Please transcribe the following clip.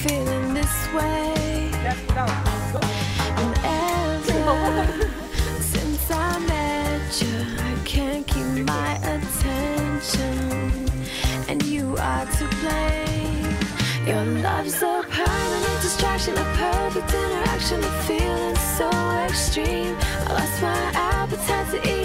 feeling this way. And ever since I met you, I can't keep my attention, and you are to blame. Your love's a permanent distraction, a perfect interaction, a feeling so extreme. I lost my appetite to eat.